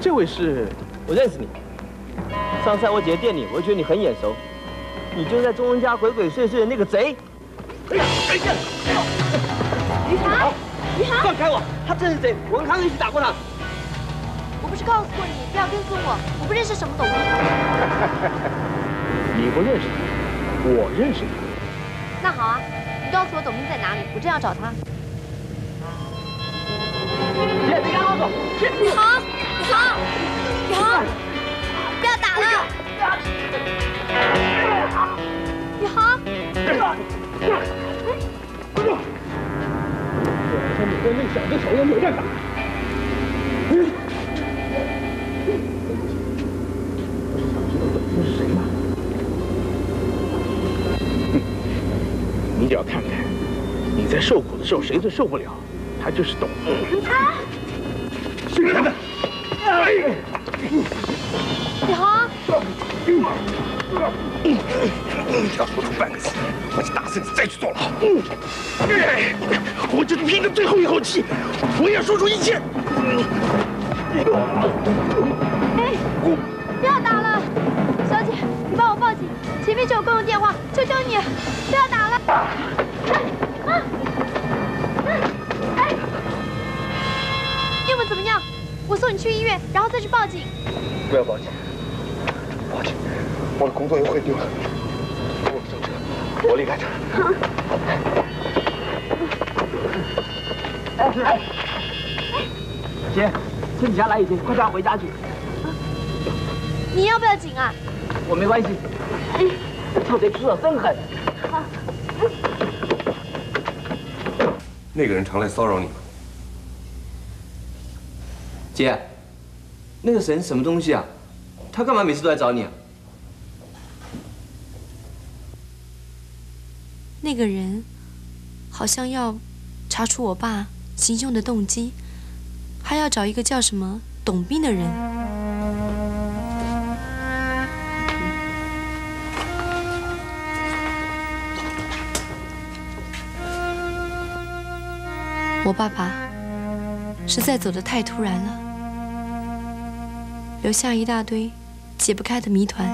这位是？ 我认识你。上次在我姐姐店里，我觉得你很眼熟。你就在钟恩家鬼鬼祟祟的那个贼。哎呀，等一下！ 于航，于航， 放开我！他真是贼，我跟康一起打过他。 我不是告诉过你不要跟踪我，我不认识什么董明。 你不认识他，我认识他。 那好啊，你告诉我董明在哪里，我正要找他。 姐，别赶我走！ 宇航，宇航，宇航，不要打了！宇航， 我和你跟那小子手也没办法。不是想知道董明是谁吗？你只要看看，你在受苦的时候谁最受不了？他就是董明。是他的。 宇航， 要说出半个字，我就打死你再去坐牢。我就拼着最后一口气，我也说出一切。 哎，不要打了，小姐，你帮我报警，前面就有公用电话，求求你，不要打了。你有没有怎么样？我送你去医院，然后再去报警。 不要报警，报警，我的工作又会丢了。我上车，我离开这儿。 姐，趁你家来以前，快带我回家去。 你要不要紧啊？ 我没关系。臭贼出手真狠。 那个人常来骚扰你吗？ 姐，那个神什么东西啊？他干嘛每次都来找你啊？ 那个人好像要查出我爸行凶的动机，还要找一个叫什么董斌的人。我爸爸实在走得太突然了，留下一大堆解不开的谜团。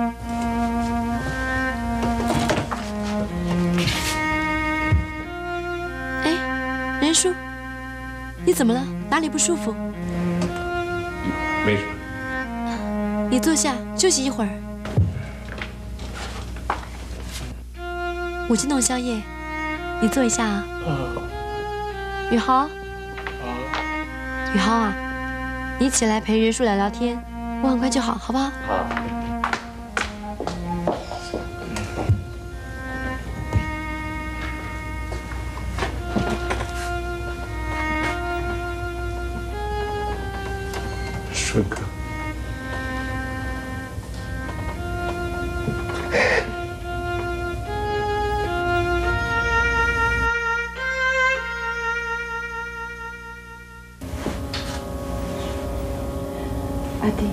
哎，任叔，你怎么了？哪里不舒服？ 没什么。 你坐下休息一会儿。我去弄宵夜，你坐一下啊。宇豪，宇豪啊，你起来陪任叔聊聊天，我很快就好，好不好？ 好。 顺哥， 阿弟，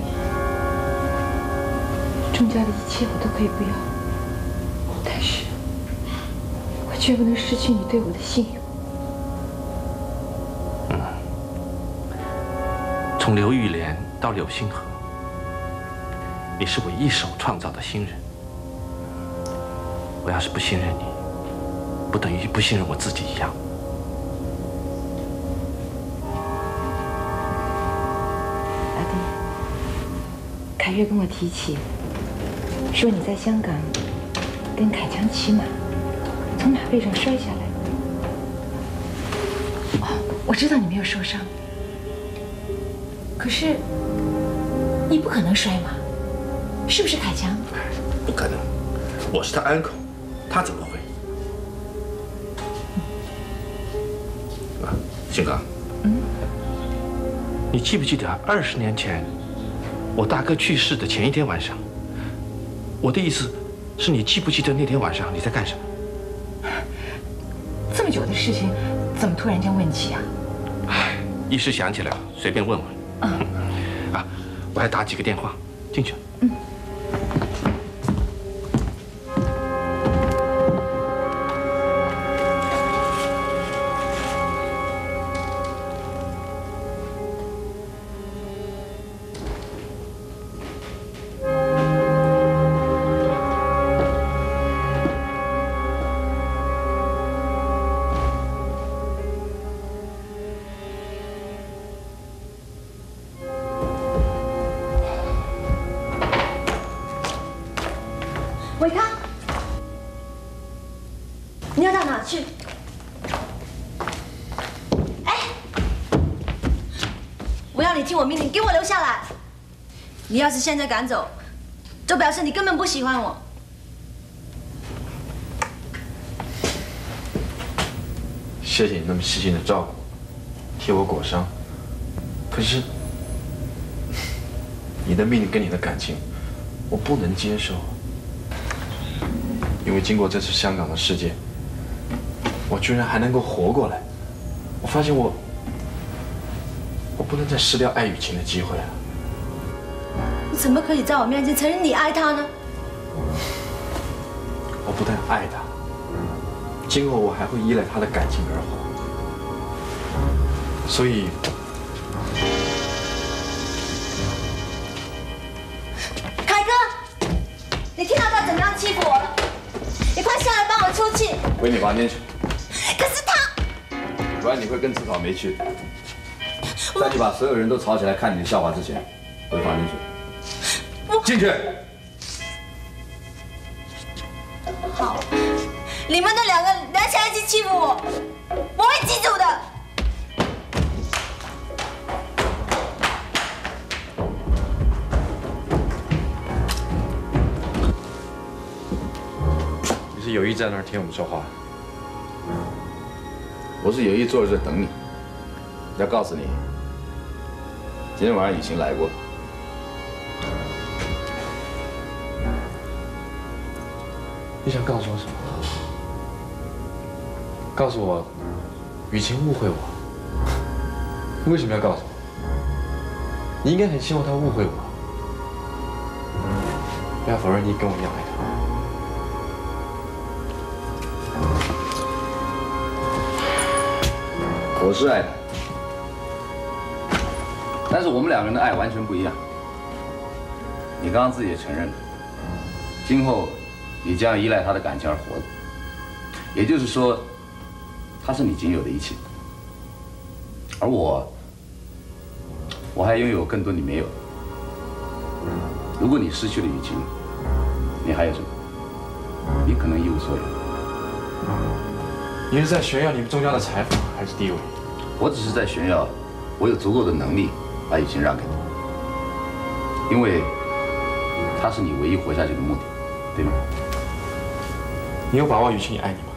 钟家的一切我都可以不要，但是我绝不能失去你对我的信用。 从刘玉莲到柳星河，你是我一手创造的新人。我要是不信任你，不等于不信任我自己一样。 阿弟，凯越跟我提起，说你在香港跟凯强骑马，从马背上摔下来。哦，我知道你没有受伤。可是，你不可能摔马，是不是凯强？ 不可能，我是他uncle，他怎么会？啊，星哥， 你记不记得20年前，我大哥去世的前一天晚上？我的意思是你记不记得那天晚上你在干什么？ 这么久的事情，怎么突然间问起啊？ 唉，一时想起来了，随便问问。啊，我还打几个电话，进去。 伟康，你要到哪去？哎，我要你听我命令，给我留下来！你要是现在赶走，就表示你根本不喜欢我。 谢谢你那么细心的照顾，替我裹伤。可是，你的命令跟你的感情，我不能接受。因为经过这次香港的事件，我居然还能够活过来。我发现我不能再失掉爱雨晴的机会了。 你怎么可以在我面前承认你爱他呢？ 我不但爱他，今后我还会依赖他的感情而活。所以， 凯哥，你听到他怎么样欺负我了？你快下来帮我出气！ 回你房间去。 可是他， 不然你会跟吃草莓去。在你把所有人都吵起来看你的笑话之前，回房间去。进去。 好，你们这两个连起来一起欺负我，我会记住的。 你是有意在那儿听我们说话？ 我是有意坐着等你。要告诉你，今天晚上雨晴来过。 你想告诉我什么？告诉我，雨晴误会我。你为什么要告诉我？你应该很希望她误会我。不要否认你跟我一样爱她。 我是爱他，但是我们两个人的爱完全不一样。你刚刚自己也承认了，今后你将依赖他的感情而活的，也就是说，他是你仅有的一切，而我还拥有更多你没有的。如果你失去了雨晴，你还有什么？你可能一无所有。 你是在炫耀你们宗家的财富还是地位？ 我只是在炫耀，我有足够的能力把雨晴让给你，因为她是你唯一活下去的目的，对吗？ 你有把握雨晴也爱你吗？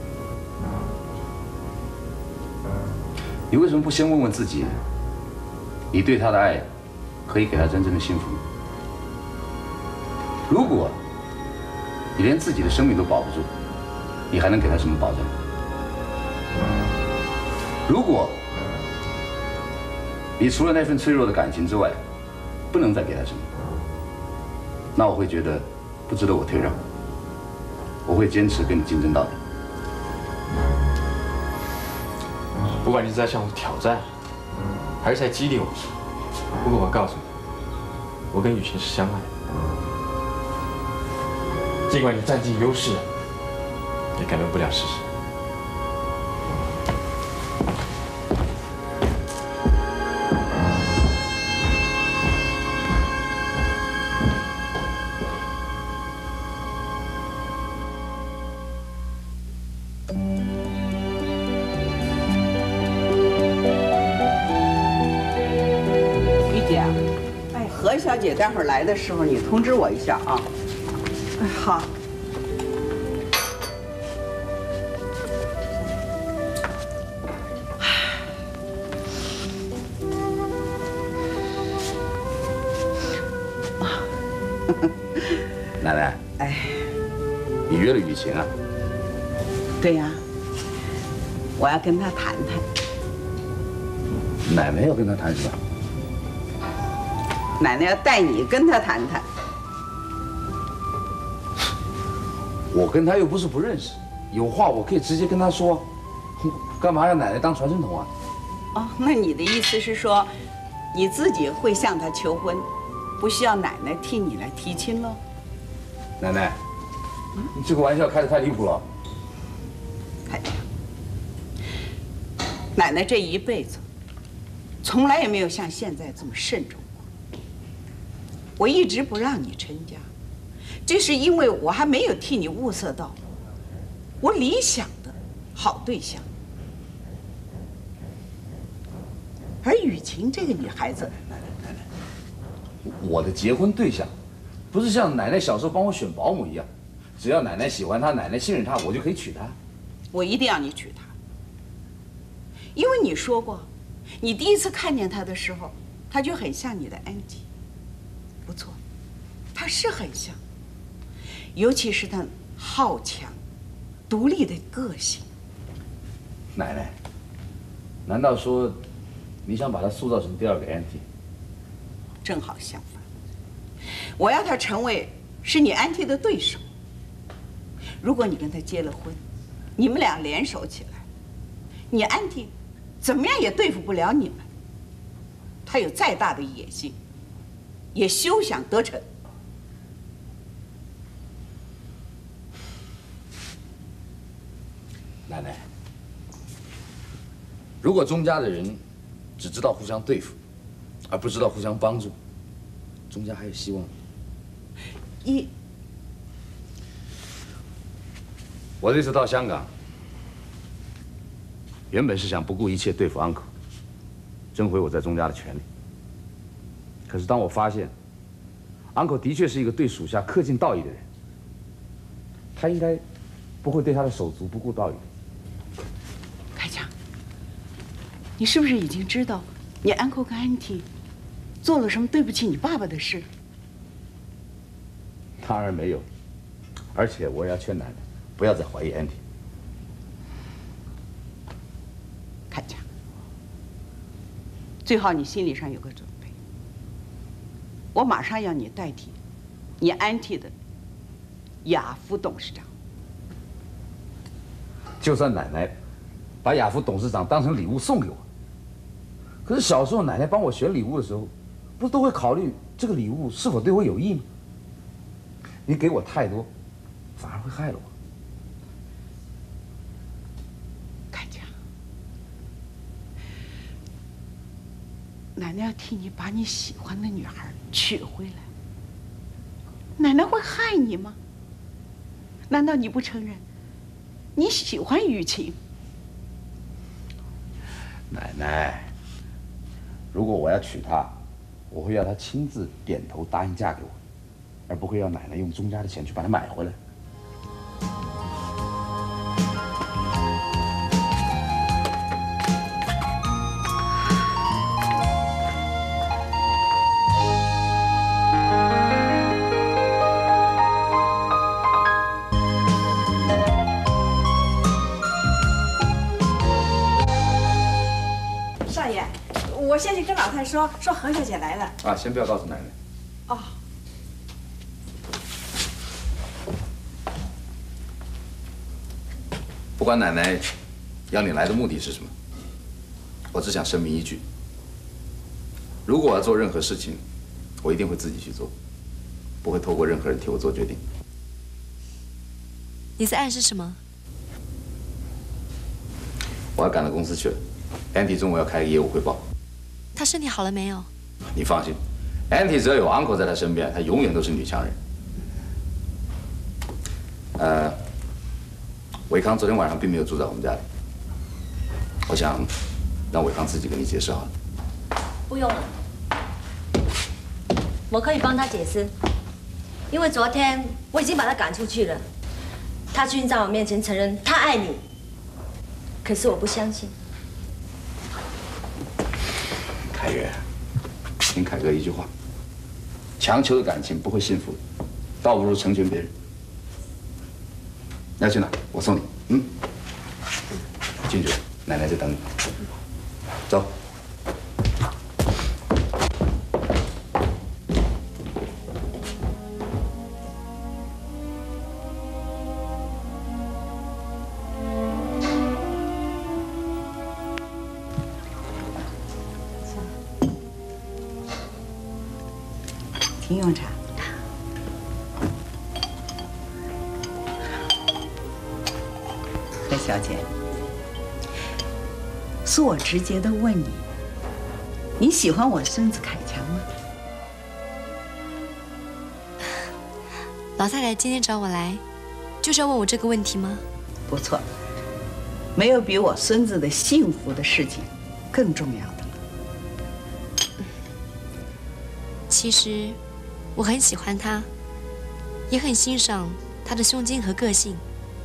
你为什么不先问问自己，你对她的爱可以给她真正的幸福吗？如果你连自己的生命都保不住，你还能给她什么保证？如果你除了那份脆弱的感情之外，不能再给他什么，那我会觉得不值得我退让，我会坚持跟你竞争到底。 不管你是在向我挑战，还是在激励我，不过我告诉你，我跟雨晴是相爱的。尽管你占尽优势，也改变不了事实。 何小姐待会儿来的时候，你通知我一下啊。哎，好。 奶奶， 哎， 你约了雨晴啊？ 对呀，我要跟她谈谈。 奶奶要跟她谈什么？ 奶奶要带你跟她谈谈。 我跟她又不是不认识，有话我可以直接跟她说，干嘛要奶奶当传声筒啊？ 哦，那你的意思是说，你自己会向她求婚，不需要奶奶替你来提亲喽？ 奶奶，你这个玩笑开得太离谱了。 太阳，奶奶这一辈子，从来也没有像现在这么慎重过。我一直不让你成家， 这是因为我还没有替你物色到我理想的好对象。而雨晴这个女孩子， 奶奶，我的结婚对象，不是像奶奶小时候帮我选保姆一样，只要奶奶喜欢她，奶奶信任她，我就可以娶她。 我一定要你娶她，因为你说过，你第一次看见她的时候，她就很像你的安迪。不错，她是很像，尤其是她好强、独立的个性。 奶奶，难道说你想把她塑造成第二个安迪？ 正好相反，我要她成为是你安迪的对手。如果你跟她结了婚，你们俩联手起来，你安迪怎么样也对付不了你们。他有再大的野心，也休想得逞。 奶奶，如果钟家的人只知道互相对付，而不知道互相帮助，钟家还有希望吗？我这次到香港，原本是想不顾一切对付 uncle， 争回我在钟家的权利。可是当我发现 uncle 的确是一个对属下恪尽道义的人，他应该不会对他的手足不顾道义。 开强，你是不是已经知道你 uncle 跟 auntie 做了什么对不起你爸爸的事？ 当然没有，而且我也要劝奶奶不要再怀疑 auntie。 开强，最好你心理上有个准备。我马上要你代替你 auntie 的雅福董事长。 就算奶奶把雅福董事长当成礼物送给我，可是小时候奶奶帮我选礼物的时候，不是都会考虑这个礼物是否对我有益吗？你给我太多，反而会害了我。 开强，奶奶要替你把你喜欢的女孩娶回来，奶奶会害你吗？难道你不承认你喜欢雨晴？ 奶奶，如果我要娶她，我会要她亲自点头答应嫁给我，而不会要奶奶用钟家的钱去把她买回来。 我先去跟老太说何小姐来了。 啊，先不要告诉奶奶。 哦。 不管奶奶要你来的目的是什么，我只想声明一句：如果我要做任何事情，我一定会自己去做，不会透过任何人替我做决定。 你在暗示什么？ 我要赶到公司去了，Auntie中午要开个业务汇报。 他身体好了没有？ 你放心 ，Auntie只要有 uncle 在她身边，她永远都是女强人。伟康昨天晚上并没有住在我们家里，我想让伟康自己跟你解释好了。 不用了，我可以帮他解释，因为昨天我已经把他赶出去了。他居然在我面前承认他爱你，可是我不相信。 凯越，听凯哥一句话，强求的感情不会幸福的，倒不如成全别人。你要去哪？我送你。嗯，进去，奶奶在等你。走。 请用茶。何小姐，恕我直接的问你，你喜欢我孙子凯强吗？ 老太太今天找我来，就是要问我这个问题吗？ 不错，没有比我孙子的幸福的事情更重要的了。 其实，我很喜欢他，也很欣赏他的胸襟和个性。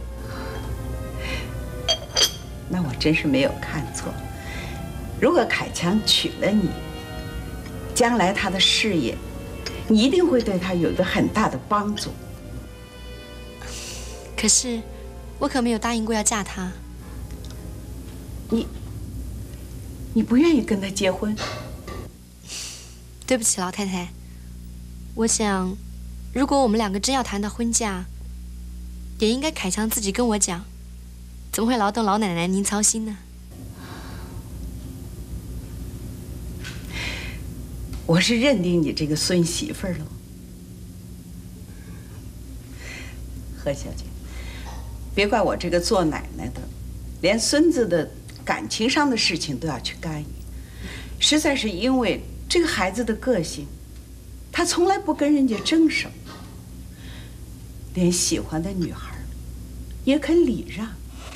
那我真是没有看错。如果凯强娶了你，将来他的事业，你一定会对他有一个很大的帮助。 可是，我可没有答应过要嫁他。 你不愿意跟他结婚？ 对不起，老太太，我想，如果我们两个真要谈到婚嫁，也应该凯强自己跟我讲，怎么会劳动老奶奶您操心呢？ 我是认定你这个孙媳妇儿了，何小姐，别怪我这个做奶奶的，连孙子的感情上的事情都要去干预，实在是因为这个孩子的个性，他从来不跟人家争什么，连喜欢的女孩也肯礼让。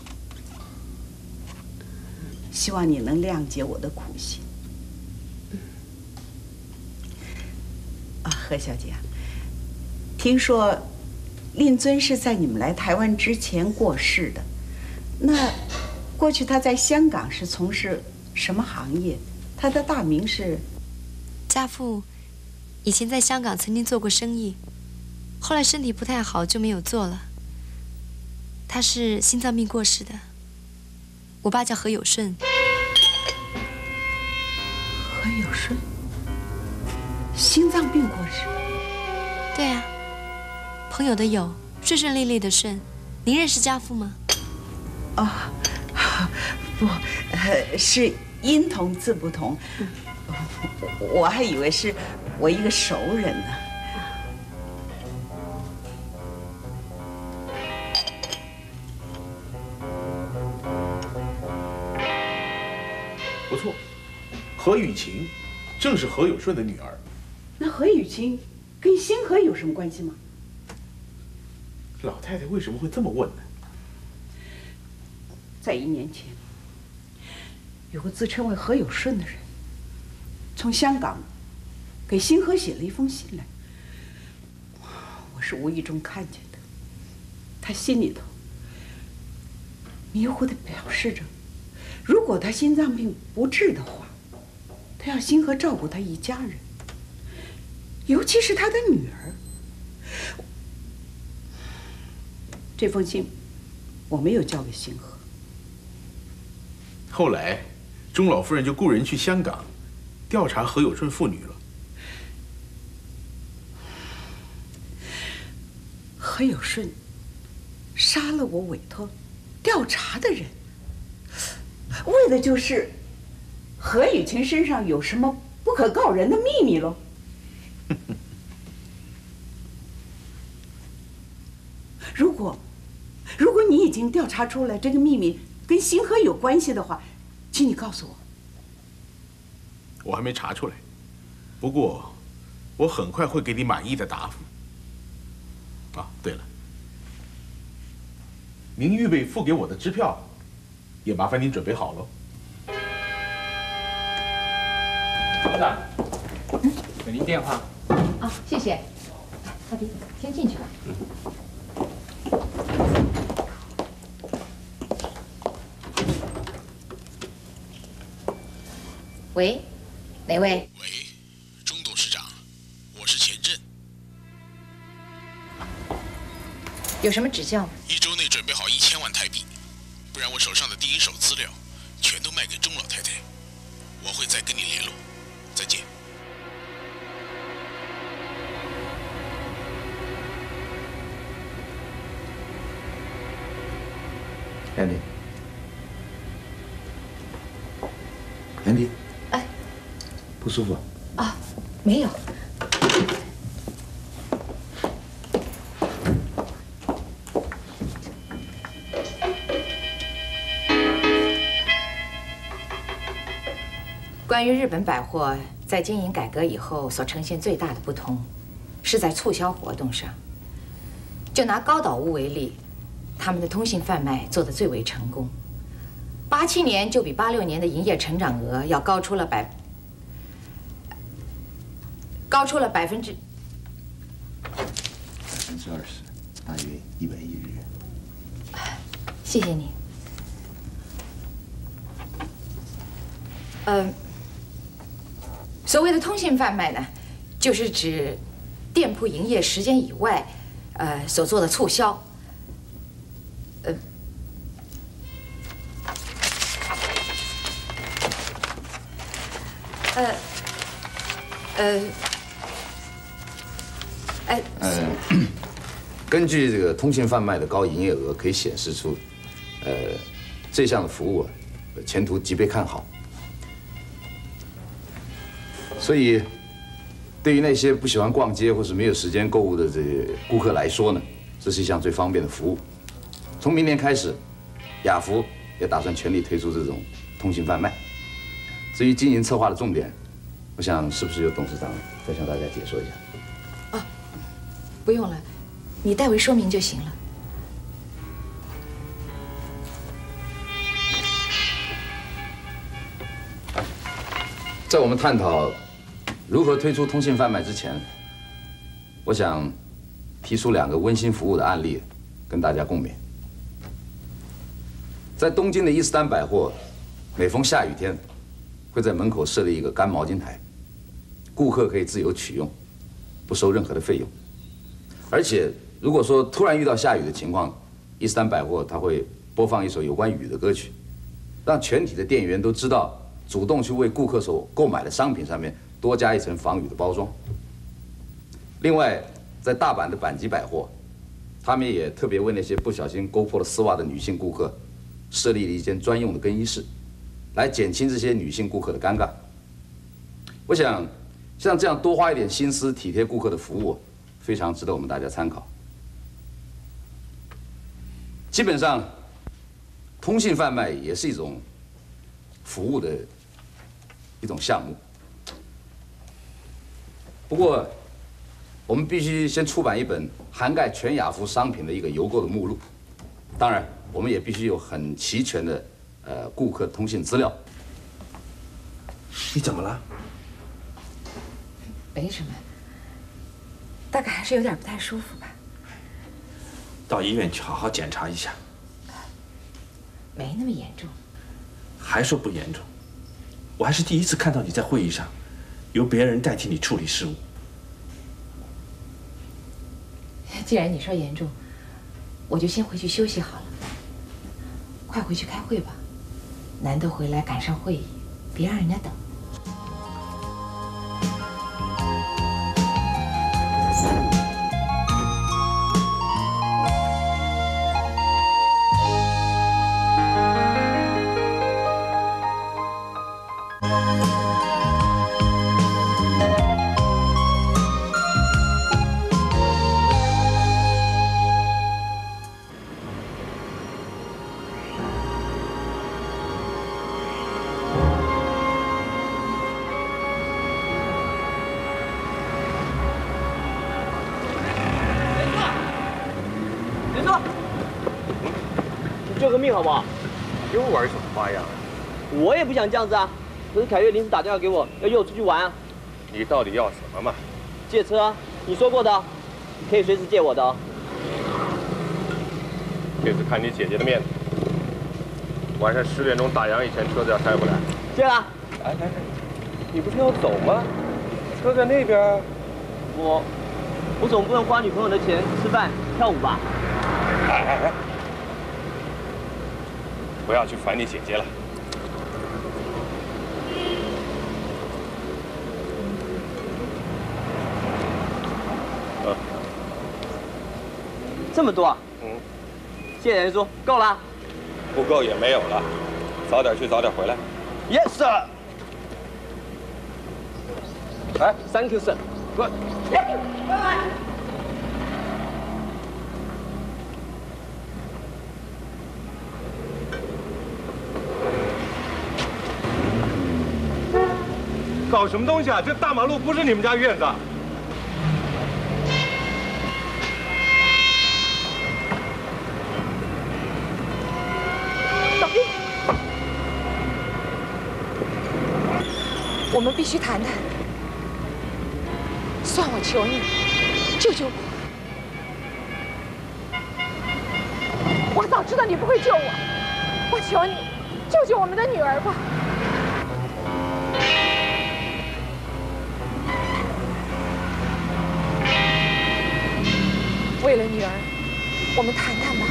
希望你能谅解我的苦心。何小姐，听说令尊是在你们来台湾之前过世的。那过去他在香港是从事什么行业？他的大名是？ 家父以前在香港曾经做过生意，后来身体不太好就没有做了。他是心脏病过世的。我爸叫何有顺。 何有顺？心脏病过世？ 对啊，朋友的友，顺顺利利的顺。您认识家父吗？ 啊，不，是音同字不同。我还以为是我一个熟人呢。 不错，何雨晴正是何有顺的女儿。 那何雨晴跟星河有什么关系吗？ 老太太为什么会这么问呢？ 在1年前，有个自称为何有顺的人，从香港给星河写了一封信来。我是无意中看见的，他信里头迷糊地表示着，如果他心脏病不治的话，他要星河照顾他一家人，尤其是他的女儿。这封信我没有交给星河。 后来，钟老夫人就雇人去香港调查何有顺父女了。 何有顺杀了我委托调查的人，为的就是何雨晴身上有什么不可告人的秘密喽。如果你已经调查出来这个秘密跟星河有关系的话，请你告诉我。 我还没查出来，不过我很快会给你满意的答复。啊，对了，您预备付给我的支票，也麻烦您准备好喽。 老板，给您电话。 啊，谢谢。老弟，先进去吧。喂，哪位？ 喂，钟董事长，我是钱震。 有什么指教吗 ？1周内准备好1000万台币，不然我手上的第一手资料全都卖给钟老太太。我会再跟你联络，再见。 Andy， 哎， 不舒服啊？没有。关于日本百货在经营改革以后所呈现最大的不同，是在促销活动上。 就拿高岛屋为例，他们的通信贩卖做得最为成功。87年就比86年的营业成长额要高出了20%， 大约110日。 谢谢你。所谓的通信贩卖呢，就是指店铺营业时间以外，所做的促销。 根据这个通信贩卖的高营业额，可以显示出，这项的服务前途极被看好。所以，对于那些不喜欢逛街或是没有时间购物的这些顾客来说呢，这是一项最方便的服务。从明年开始，雅福也打算全力推出这种通信贩卖。至于经营策划的重点，我想是不是由董事长再向大家解说一下？ 哦，不用了，你代为说明就行了。 在我们探讨如何推出通信贩卖之前，我想提出2个温馨服务的案例，跟大家共勉。在东京的伊势丹百货，每逢下雨天，会在门口设立一个干毛巾台，顾客可以自由取用，不收任何的费用。而且，如果说突然遇到下雨的情况，伊势丹百货它会播放一首有关雨的歌曲，让全体的店员都知道，主动去为顾客所购买的商品上面多加一层防雨的包装。另外，在大阪的阪急百货，他们也特别为那些不小心勾破了丝袜的女性顾客，设立了一间专用的更衣室，来减轻这些女性顾客的尴尬。我想，像这样多花一点心思体贴顾客的服务，非常值得我们大家参考。基本上，通信贩卖也是一种服务的一种项目。不过，我们必须先出版一本涵盖全雅福商品的一个邮购的目录。当然，我们也必须有很齐全的顾客通信资料。 你怎么了？ 没什么，大概还是有点不太舒服吧。 到医院去好好检查一下。 没那么严重。 还说不严重？我还是第一次看到你在会议上由别人代替你处理事务。 既然你说严重，我就先回去休息好了。快回去开会吧，难得回来赶上会议，别让人家等。 救个命好不好？ 又玩什么花样？ 我也不想这样子啊，可是凯月临时打电话给我，要约我出去玩啊。 你到底要什么嘛？ 借车啊，你说过的，可以随时借我的哦。 这次看你姐姐的面子，晚上10点钟打烊以前车子要开回来。 借了。 哎，你不是要走吗？车在那边。 我总不能花女朋友的钱吃饭跳舞吧？ 哎，不要去烦你姐姐了。 这么多啊？谢谢任叔，够了。 不够也没有了，早点去，早点回来。 Yes, sir. 哎 ，Thank you, sir. Good. 拜拜。 搞什么东西啊？这大马路不是你们家院子。 们必须谈谈。算我求你，救救我！我早知道你不会救我，我求你，救救我们的女儿吧！为了女儿，我们谈谈吧。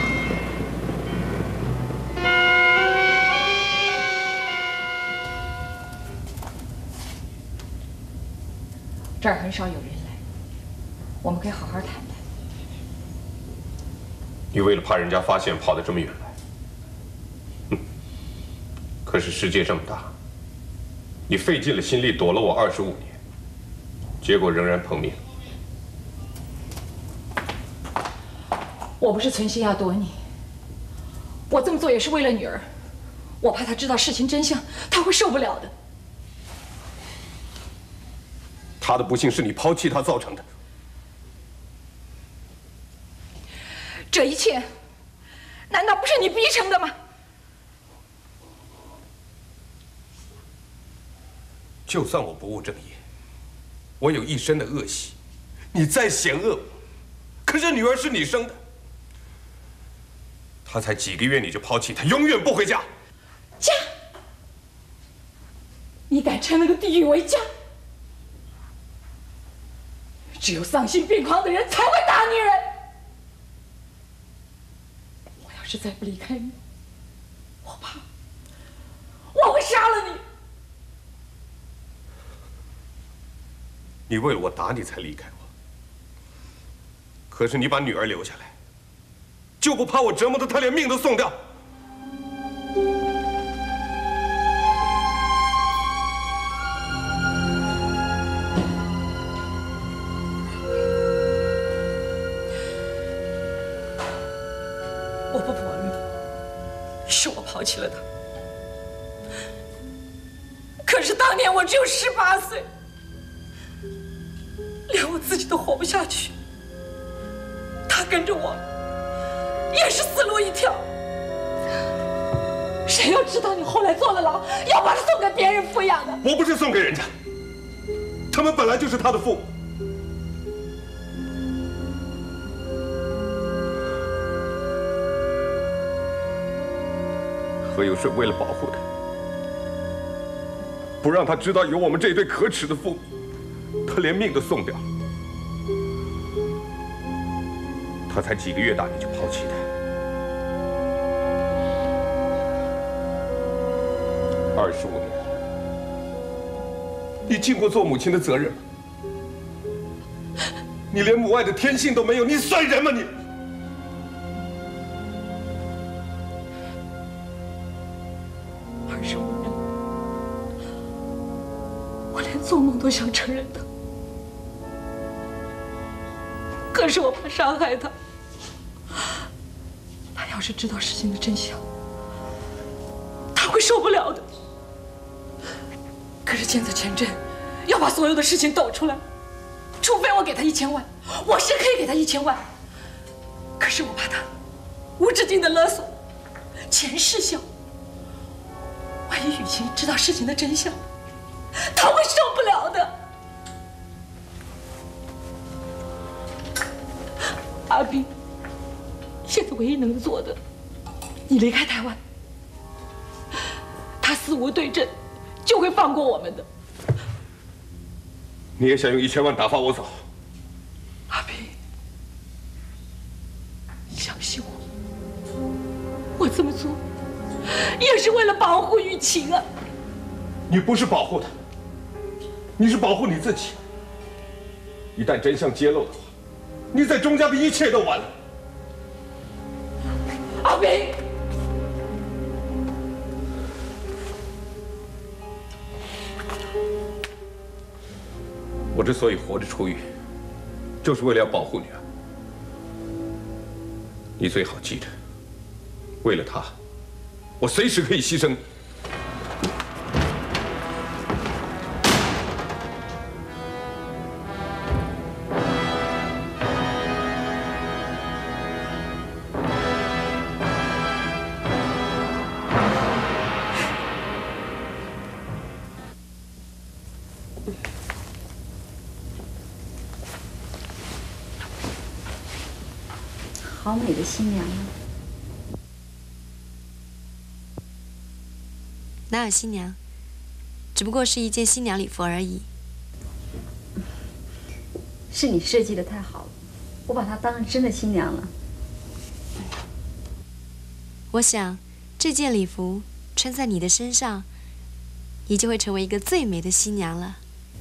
这儿很少有人来，我们可以好好谈谈。 你为了怕人家发现，跑得这么远来。哼！可是世界这么大，你费尽了心力躲了我25年，结果仍然碰面。 我不是存心要躲你，我这么做也是为了女儿，我怕她知道事情真相，她会受不了的。 她的不幸是你抛弃她造成的。 这一切，难道不是你逼成的吗？ 就算我不务正业，我有一身的恶习，你再险恶我，可是女儿是你生的，她才几个月你就抛弃她，永远不回家。 家？你敢称那个地狱为家？只有丧心病狂的人才会打女人。我要是再不离开你，我怕我会杀了你。 你为了我打你才离开我，可是你把女儿留下来，就不怕我折磨得她连命都送掉？ 我不否认，是我抛弃了他。可是当年我只有18岁，连我自己都活不下去，他跟着我也是死路一条。谁要知道你后来坐了牢，要把他送给别人抚养的？ 我不是送给人家，他们本来就是他的父母。何有顺为了保护他，不让他知道有我们这对可耻的父母，他连命都送掉。他才几个月大你就抛弃他，25年了，你尽过做母亲的责任吗？你连母爱的天性都没有，你算人吗你 ？25年，我连做梦都想承认他，可是我怕伤害他。他要是知道事情的真相，他会受不了的。可是建泽前镇要把所有的事情抖出来，除非我给他1000万，我是可以给他1000万。可是我怕他无止境的勒索，钱事小。万一雨晴知道事情的真相，他会受不了的。阿斌，现在唯一能做的，你离开台湾，他死无对证，就会放过我们的。 你也想用1000万打发我走？ 阿斌，相信我，我这么做也是为了保护雨晴啊。 你不是保护她，你是保护你自己。一旦真相揭露的话，你在钟家的一切都完了。 阿斌， 我之所以活着出狱，就是为了要保护女儿。你最好记着，为了她，我随时可以牺牲你。 好美的新娘啊！ 哪有新娘？只不过是一件新娘礼服而已。 是你设计的太好了，我把她当成真的新娘了。 我想，这件礼服穿在你的身上，你就会成为一个最美的新娘了。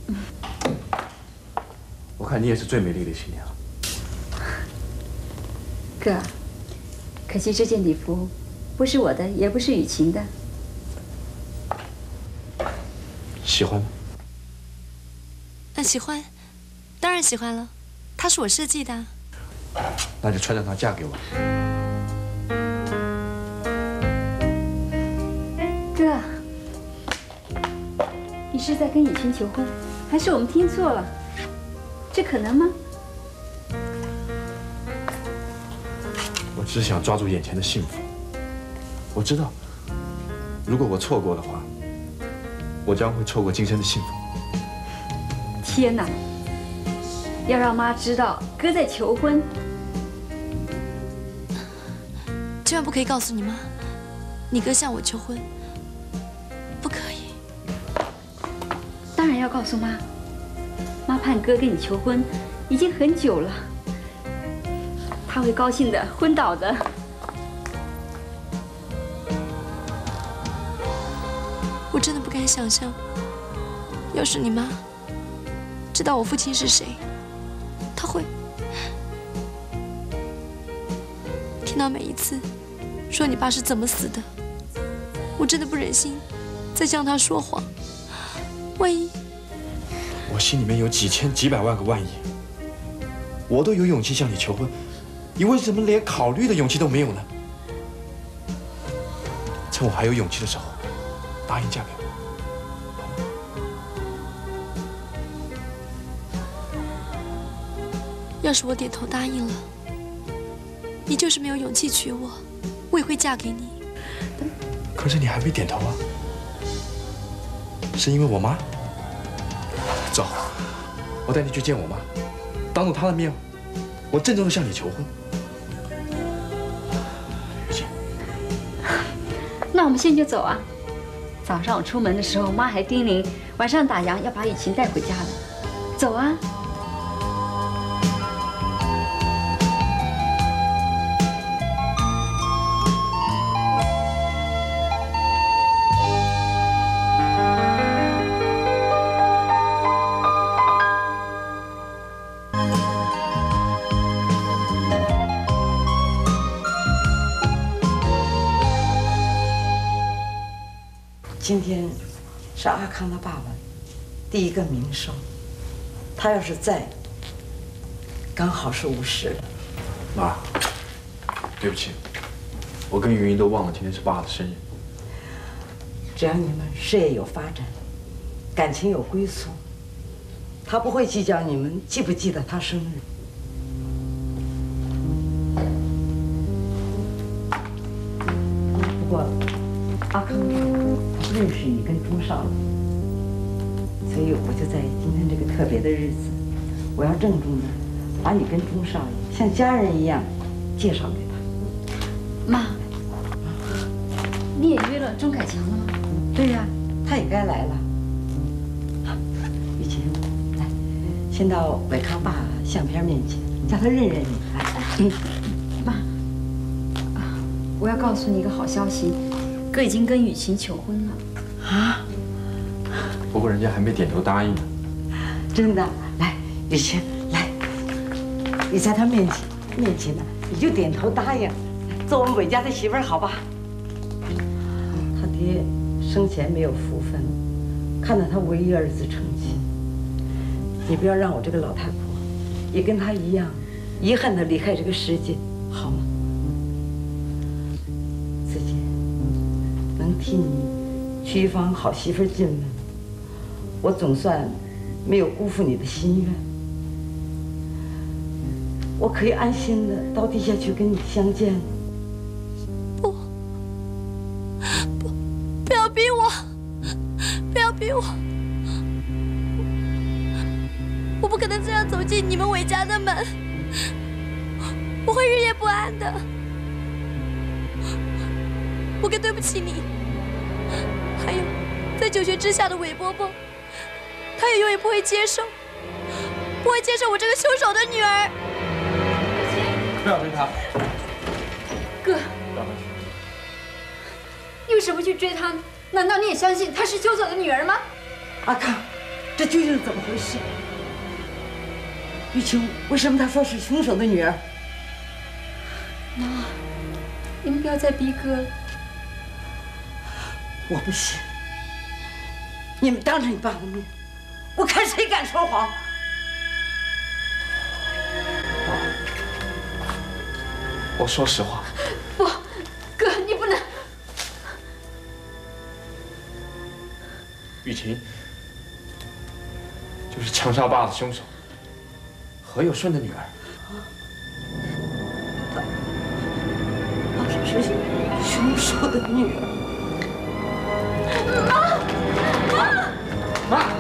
我看你也是最美丽的新娘。 哥，可惜这件礼服不是我的，也不是雨晴的。 喜欢吗？ 喜欢，当然喜欢了。它是我设计的。 那就穿上它嫁给我。 哥，你是在跟雨晴求婚，还是我们听错了？这可能吗？ 我只想抓住眼前的幸福。我知道，如果我错过的话，我将会错过今生的幸福。 天哪！要让妈知道哥在求婚， 千万不可以告诉你妈，你哥向我求婚，不可以。 当然要告诉妈。妈盼哥跟你求婚已经很久了，他会高兴的昏倒的。 我真的不敢想象，要是你妈知道我父亲是谁，她会听到每一次说你爸是怎么死的，我真的不忍心再向她说谎。万一…… 我心里面有几千几百万个万一，我都有勇气向你求婚，你为什么连考虑的勇气都没有呢？趁我还有勇气的时候，答应嫁给我。 要是我点头答应了，你就是没有勇气娶我，我也会嫁给你。 可是你还没点头啊，是因为我妈？走，我带你去见我妈，当着她的面，我郑重地向你求婚。雨晴， 那我们现在就走啊！早上我出门的时候，妈还叮咛晚上打烊要把雨晴带回家的。走啊！ 今天是阿康他爸爸第一个冥寿，他要是在，刚好是50了。 妈，对不起，我跟云云都忘了今天是爸的生日。 只要你们事业有发展，感情有归宿，他不会计较你们记不记得他生日。不过，阿康他不认识你跟钟少了，所以我就在今天这个特别的日子，我要郑重的把你跟钟少爷像家人一样介绍给他。 妈，你也约了钟凯强了吗？ 对呀，他也该来了。雨晴，来，先到伟康爸相片面前，叫他认认你。来， 妈，我要告诉你一个好消息，哥已经跟雨晴求婚了。 啊？ 不过人家还没点头答应呢。 真的？来，雨晴，来，你在他面前呢，你就点头答应，做我们伟家的媳妇儿，好吧？他爹生前没有福分，看到他唯一儿子成亲，你不要让我这个老太婆也跟他一样遗憾地离开这个世界，好吗？自己能替你娶一房好媳妇进门，我总算没有辜负你的心愿。我可以安心的到地下去跟你相见。 不要逼我，不要逼我！我不可能这样走进你们伟家的门， 我会日夜不安的。我更对不起你。还有，在九泉之下的韦伯伯，他也永远不会接受我这个凶手的女儿。 不要追他。 哥，你为什么去追她？难道你也相信她是凶手的女儿吗？ 阿康，这究竟是怎么回事？玉清，为什么他说是凶手的女儿？ 妈，你们不要再逼哥了。 我不信，你们当着你爸的面，我看谁敢说谎。 我说实话。 不，哥，你不能。 雨晴就是枪杀爸的凶手，何有顺的女儿。 她是凶手的女儿。 妈！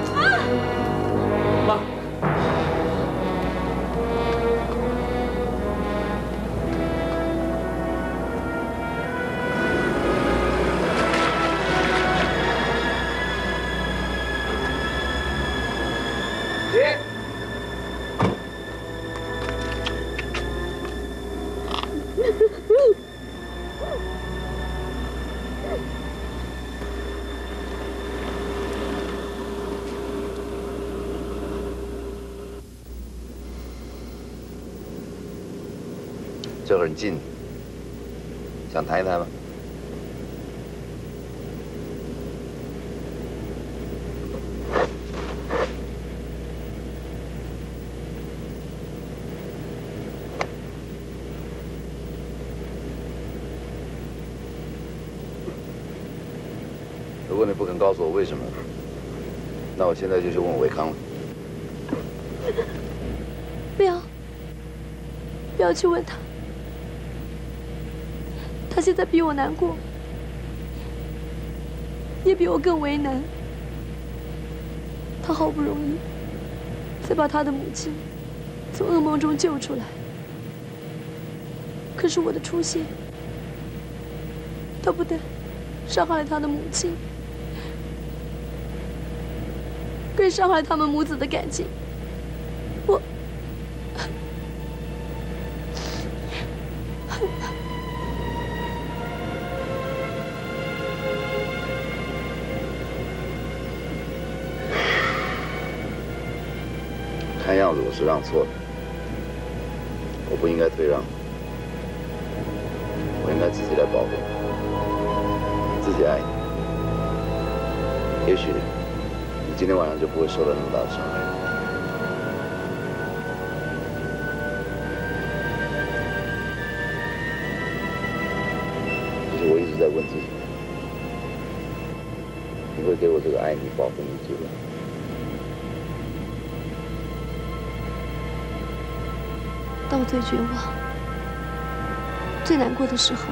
这会儿很近，想谈一谈吗？如果你不肯告诉我为什么，那我现在就去问维康了。 不要去问他。他现在比我难过，也比我更为难。他好不容易才把他的母亲从噩梦中救出来，可是我的出现，他不但伤害了他的母亲，更伤害他们母子的感情。我。 看样子我是让错了，我不应该退让，我应该自己来保护你，自己爱你。也许你今天晚上就不会受到那么大的伤害。其实我一直在问自己，你会给我这个爱你、保护你的机会？ 当我最绝望、最难过的时候，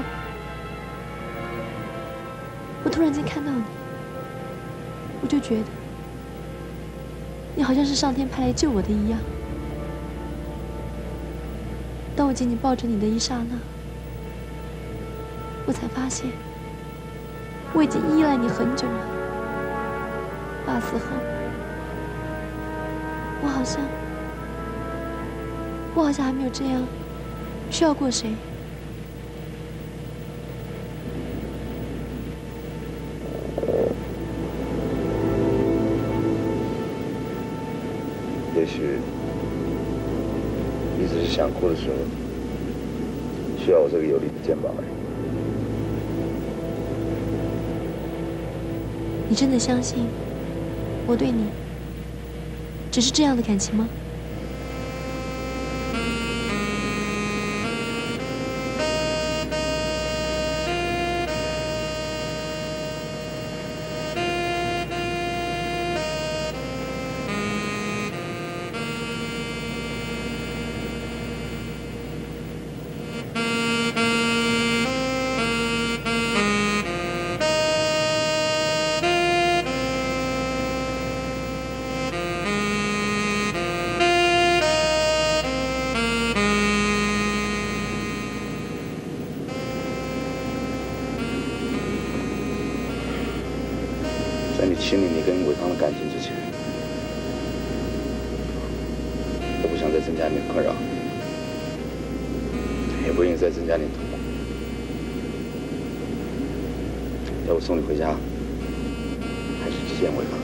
我突然间看到你，我就觉得你好像是上天派来救我的一样。当我紧紧抱着你的一刹那，我才发现我已经依赖你很久了。爸死后，我好像还没有这样需要过谁。 也许你只是想哭的时候，需要我这个有力的肩膀而已。 你真的相信我对你只是这样的感情吗？ 你清理你跟伟康的感情之前，我不想再增加你的困扰，也不愿意再增加你的痛苦。要我送你回家，还是去见伟康？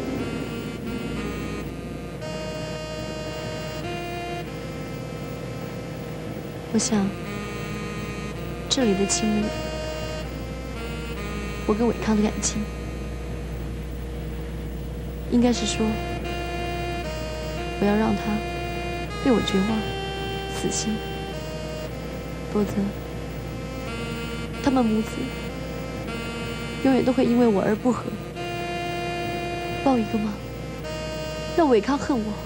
我想，这里的亲密，我跟伟康的感情，应该是说，我要让他对我绝望、死心，否则，他们母子永远都会因为我而不和。报一个忙，让伟康恨我，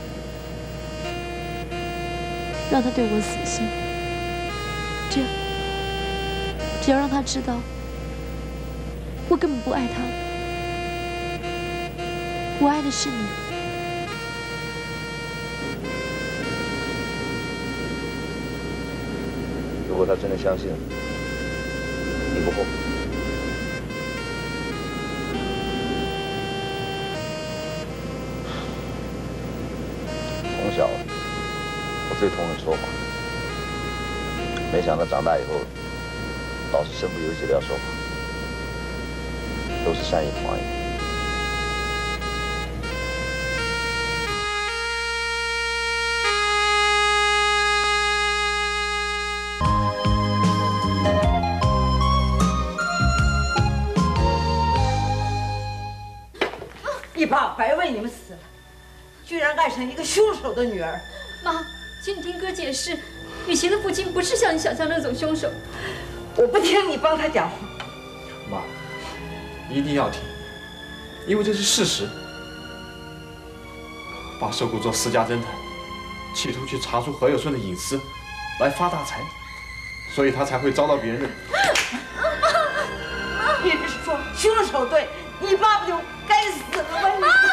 让他对我死心。这样，只要让他知道，我根本不爱他，我爱的是你。 如果他真的相信，你不后悔？从小，我最痛恨说谎。没想到长大以后，老是身不由己的要说谎，都是善意的谎言。 你爸白为你们死了，居然爱上一个凶手的女儿。 妈，请你听哥解释，雨晴的父亲不是像你想象那种凶手。 我不听你帮他讲话。 妈，一定要听，因为这是事实。爸受雇做私家侦探，企图去查出何有顺的隐私，来发大财，所以他才会遭到别人的。 你是说凶手对，你爸不就该死了吗？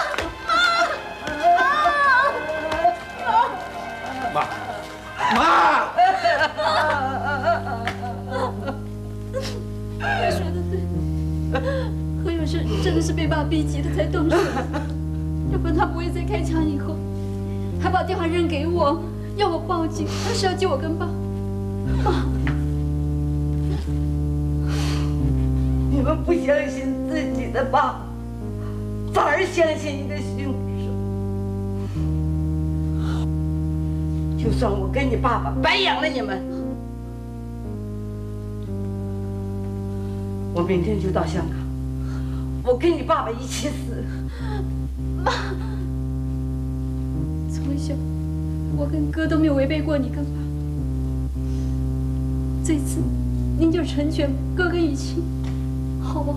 妈，妈！ 哥说的对，何有顺真的是被爸逼急的才动手，要不然他不会在开枪以后还把电话扔给我，要我报警，他是要救我跟爸。妈， 你们不相信自己的爸，反而相信一个凶手。就算我跟你爸爸白养了你们，我明天就到香港，我跟你爸爸一起死。 妈，从小我跟哥都没有违背过你跟爸，这次您就成全哥跟雨晴，好不好？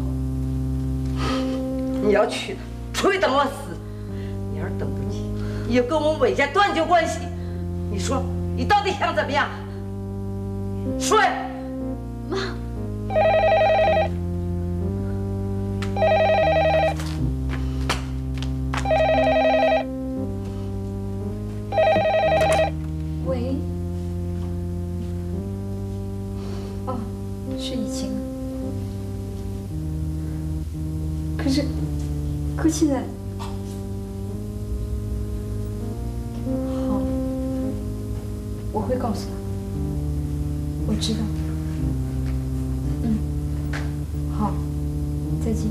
你要去的，除非等我死。你要是等不及，你就跟我们韦家断绝关系。你说，你到底想怎么样？说呀， 妈。喂。哦，是雨晴。可是，可现在。我会告诉他，我知道。嗯，好，再见。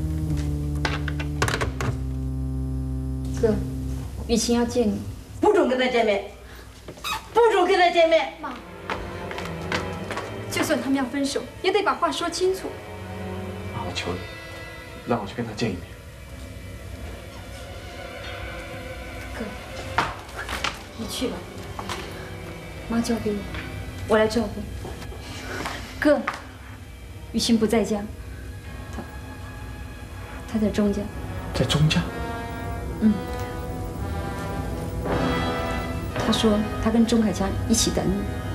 哥，雨晴要见你， 不准跟他见面，不准跟他见面。 妈，就算他们要分手，也得把话说清楚。 妈，我求你，让我去跟他见一面。 哥，你去吧。妈交给我，我来照顾。哥，雨晴不在家，她在钟家。 在钟家？ 嗯。她说她跟钟凯强一起等你。